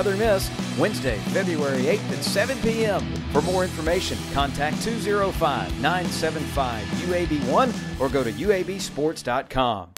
Southern Miss, Wednesday, February 8th at 7 p.m. For more information, contact 205-975-UAB1 or go to uabsports.com.